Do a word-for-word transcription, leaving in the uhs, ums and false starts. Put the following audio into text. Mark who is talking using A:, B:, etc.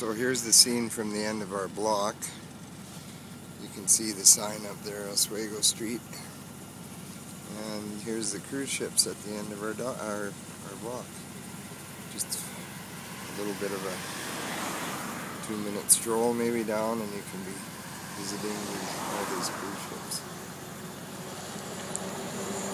A: So here's the scene from the end of our block. You can see the sign up there, Oswego Street. And here's the cruise ships at the end of our, do our, our block. Just a little bit of a two minute stroll maybe down, and you can be visiting all these cruise ships.